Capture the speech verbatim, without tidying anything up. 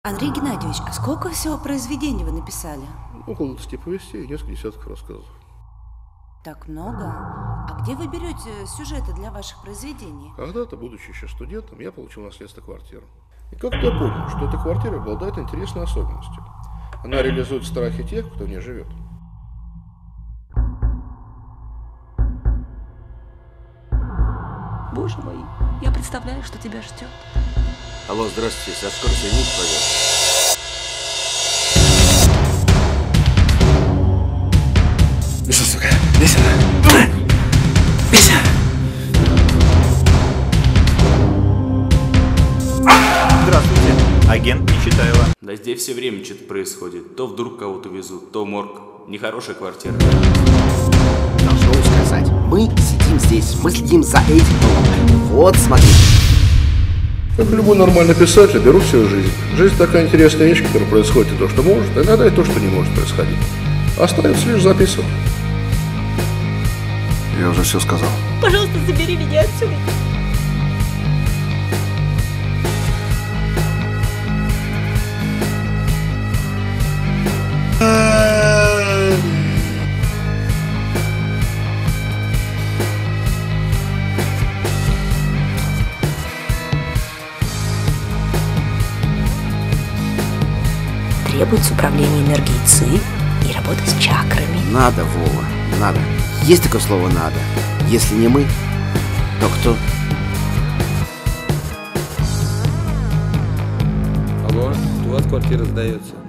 Андрей Геннадьевич, а сколько всего произведений вы написали? Около двадцати повестей и несколько десятков рассказов. Так много? А где вы берете сюжеты для ваших произведений? Когда-то, будучи еще студентом, я получил наследство квартиры. И как-то я понял, что эта квартира обладает интересной особенностью. Она реализует страхи тех, кто в ней живет. Боже мой, я представляю, что тебя ждет. Алло, здравствуйте, со скоростью ник пойдет. Ну что, сука, весело? Весело! Здравствуйте, агент Нечитайло. Да здесь все время что-то происходит. То вдруг кого-то везут, то в морг. Нехорошая квартира. Ну что сказать, мы сидим здесь, мы следим за этим. Вот, смотри. Как любой нормальный писатель, беру всю жизнь. Жизнь такая интересная вещь, которая происходит и то, что может, а иногда и то, что не может происходить. Остается лишь записывать. Я уже все сказал. Пожалуйста, забери меня отсюда. Требуется управление энергией ЦИ и работа с чакрами. Надо, Вова, надо. Есть такое слово «надо». Если не мы, то кто? Алло, у вас квартира сдается.